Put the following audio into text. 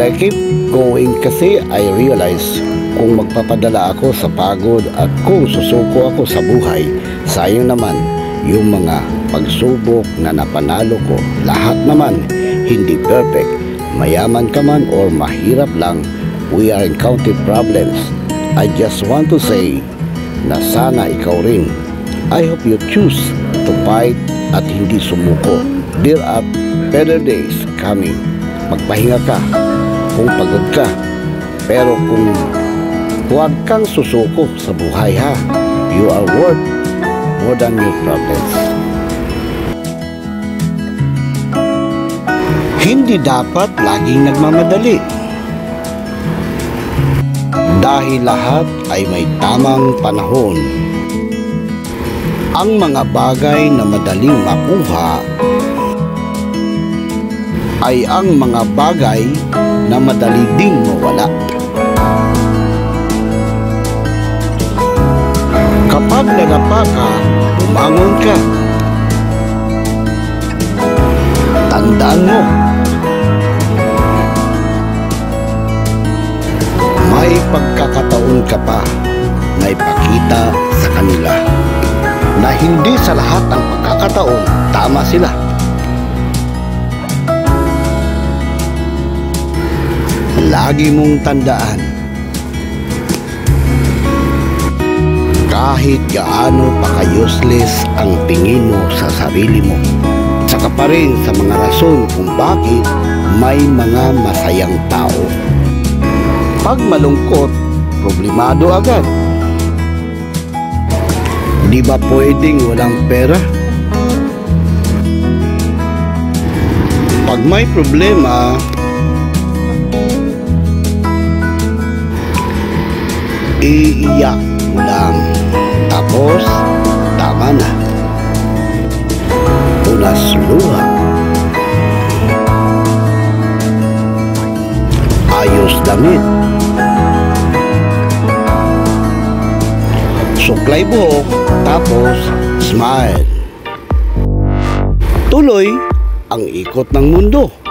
I keep going kasi I realize kung magpapadala ako sa pagod at kung susuko ako sa buhay, sayang naman yung mga pagsubok na napanalo ko. Lahat naman hindi perfect. Mayaman ka man or mahirap lang, we are encountering problems. I just want to say na sana ikaw rin. I hope you choose to fight at hindi sumuko. There are better days coming. Magpahinga ka kung pagod ka, pero kung huwag kang susuko sa buhay ha. You are worth more than your problems. Hindi dapat laging nagmamadali, dahil lahat ay may tamang panahon. Ang mga bagay na madaling makuha ay ang mga bagay na madali ding mawala. Kapag nadapa ka, umangon ka. Tandaan mo, may pagkakataon ka pa na ipakita sa kanila na hindi sa lahat ng pagkakataon tama sila. Lagi mong tandaan, kahit gaano pa ka-useless ang tingin mo sa sarili mo, saka pa rin sa mga rason kung bakit may mga masayang tao. Pag malungkot, problemado agad. Di ba pwedeng walang pera? Pag may problema, iiyak mo lang. Tapos, tama na. Punas luha. Ayos damit. Suklay buhok, tapos smile. Tuloy ang ikot ng mundo.